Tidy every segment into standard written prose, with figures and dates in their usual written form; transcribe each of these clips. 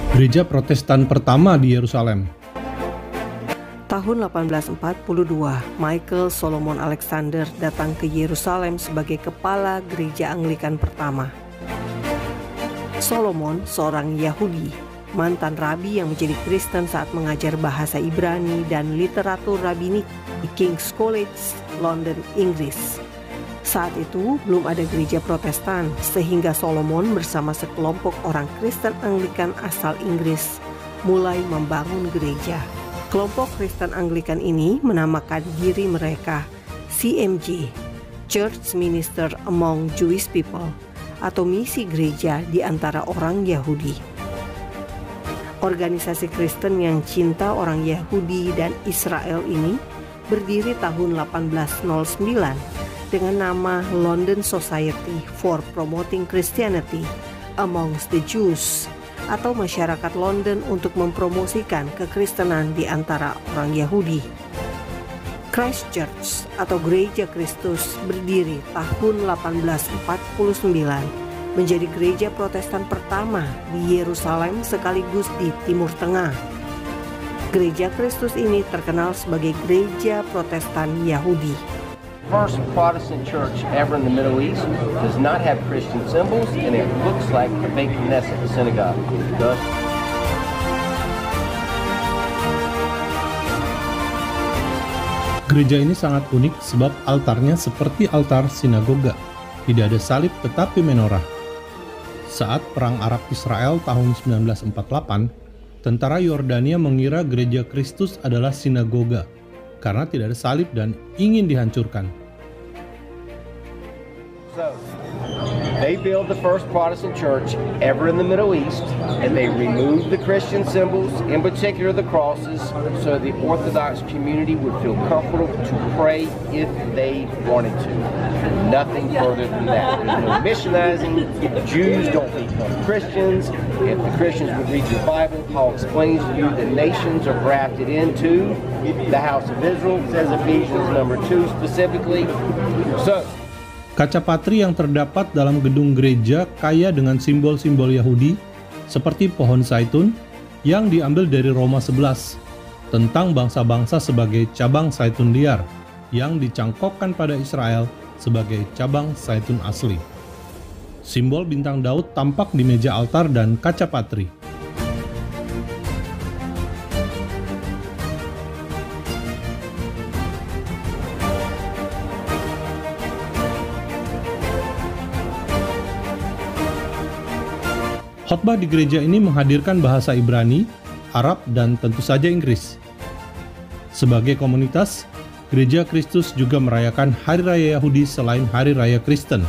Gereja Protestan pertama di Yerusalem. Tahun 1842, Michael Solomon Alexander datang ke Yerusalem sebagai kepala gereja Anglikan pertama. Solomon seorang Yahudi, mantan rabi yang menjadi Kristen saat mengajar bahasa Ibrani dan literatur rabbinik di King's College, London, Inggris. Saat itu belum ada gereja Protestan, sehingga Solomon bersama sekelompok orang Kristen Anglikan asal Inggris mulai membangun gereja. Kelompok Kristen Anglikan ini menamakan diri mereka CMJ, Church Minister Among Jewish People, atau misi gereja di antara orang Yahudi. Organisasi Kristen yang cinta orang Yahudi dan Israel ini berdiri tahun 1809 dengan nama London Society for Promoting Christianity Amongst the Jews, atau masyarakat London untuk mempromosikan kekristenan di antara orang Yahudi. Christ Church atau Gereja Kristus berdiri tahun 1849, menjadi gereja Protestan pertama di Yerusalem sekaligus di Timur Tengah. Gereja Kristus ini terkenal sebagai Gereja Protestan Yahudi. First Protestant church ever in the Middle East does not have Christian symbols, and it looks like a big Knesset synagogue. Gereja ini sangat unik sebab altarnya seperti altar sinagoga. Tidak ada salib tetapi menorah. Saat Perang Arab Israel tahun 1948, tentara Yordania mengira gereja Kristus adalah sinagoga karena tidak ada salib dan ingin dihancurkan. So, they built the first Protestant church ever in the Middle East, and they removed the Christian symbols, in particular the crosses, so the Orthodox community would feel comfortable to pray if they wanted to. Nothing further than that. There's no missionizing. Jews don't become Christians. If the Christians would read your Bible, Paul explains to you that nations are grafted into the house of Israel. It says Ephesians 2 specifically. So, Kaca patri yang terdapat dalam gedung gereja kaya dengan simbol-simbol Yahudi seperti pohon zaitun yang diambil dari Roma 11 tentang bangsa-bangsa sebagai cabang zaitun liar yang dicangkokkan pada Israel sebagai cabang zaitun asli. Simbol bintang Daud tampak di meja altar dan kaca patri. Khotbah di gereja ini menghadirkan bahasa Ibrani, Arab, dan tentu saja Inggris. Sebagai komunitas, Gereja Kristus juga merayakan Hari Raya Yahudi selain Hari Raya Kristen.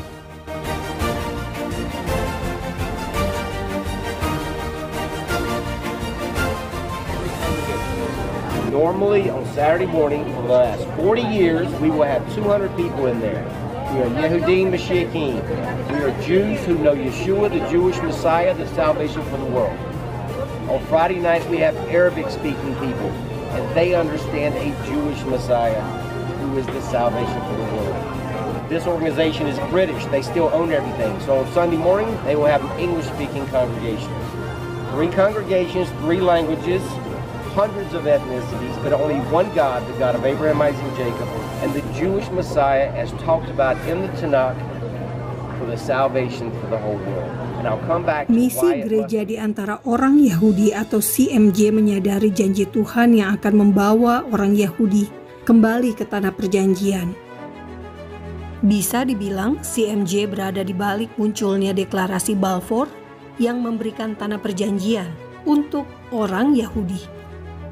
Normally on Saturday morning for the last 40 years, we will have 200 people in there. We are Yehudim Mashiachim. We are Jews who know Yeshua, the Jewish Messiah, the salvation for the world. On Friday night, we have Arabic-speaking people, and they understand a Jewish Messiah who is the salvation for the world. This organization is British. They still own everything. So on Sunday morning, they will have an English-speaking congregation. 3 congregations, 3 languages, hundreds of ethnicities, but only one God, the God of Abraham, Isaac, and Jacob, and the Jewish Messiah as talked about in the Tanakh for the salvation for the whole world. And I'll come back to Misi gereja di antara orang Yahudi atau CMJ menyadari janji Tuhan yang akan membawa orang Yahudi kembali ke tanah perjanjian. Bisa dibilang CMJ berada di balik munculnya deklarasi Balfour yang memberikan tanah perjanjian untuk orang Yahudi.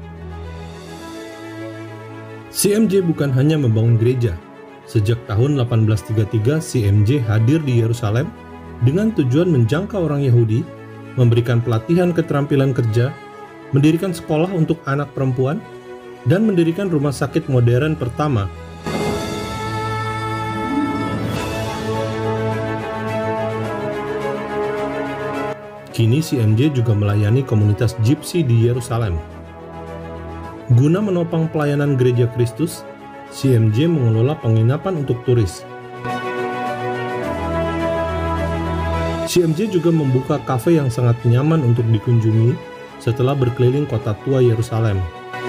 CMJ bukan hanya membangun gereja. Sejak tahun 1833, CMJ hadir di Yerusalem dengan tujuan menjangkau orang Yahudi, memberikan pelatihan keterampilan kerja, mendirikan sekolah untuk anak perempuan, dan mendirikan rumah sakit modern pertama. Kini CMJ juga melayani komunitas Gypsy di Yerusalem. Guna menopang pelayanan Gereja Kristus, CMJ mengelola penginapan untuk turis. CMJ juga membuka kafe yang sangat nyaman untuk dikunjungi setelah berkeliling kota tua Yerusalem.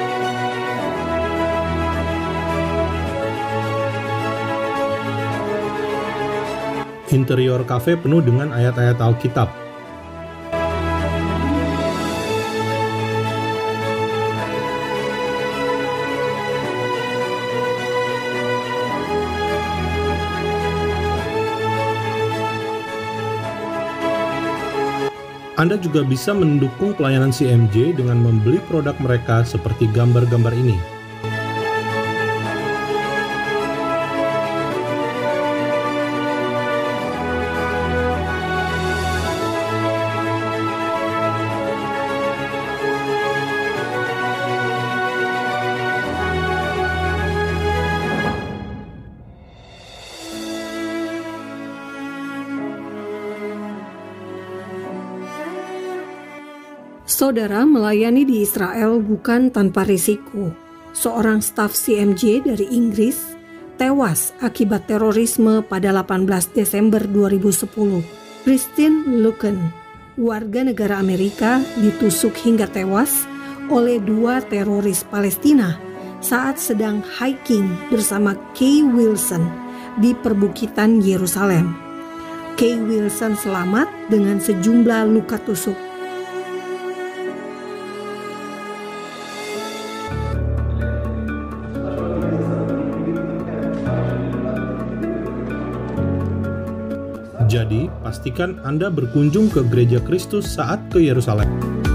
Interior kafe penuh dengan ayat-ayat Alkitab. Anda juga bisa mendukung pelayanan CMJ dengan membeli produk mereka seperti gambar-gambar ini. Saudara, melayani di Israel bukan tanpa risiko. Seorang staf CMJ dari Inggris tewas akibat terorisme pada 18 Desember 2010. Christine Luken, warga negara Amerika, ditusuk hingga tewas oleh 2 teroris Palestina saat sedang hiking bersama Kay Wilson di perbukitan Yerusalem. Kay Wilson selamat dengan sejumlah luka tusuk. Jadi, pastikan Anda berkunjung ke Gereja Kristus saat ke Yerusalem.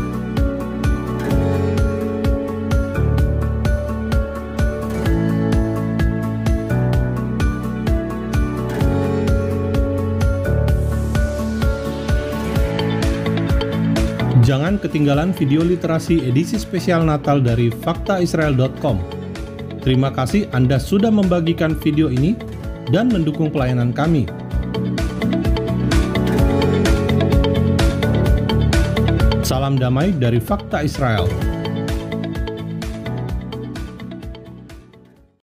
Jangan ketinggalan video literasi edisi spesial Natal dari faktaisrael.com. Terima kasih Anda sudah membagikan video ini dan mendukung pelayanan kami. Salam damai dari Fakta Israel.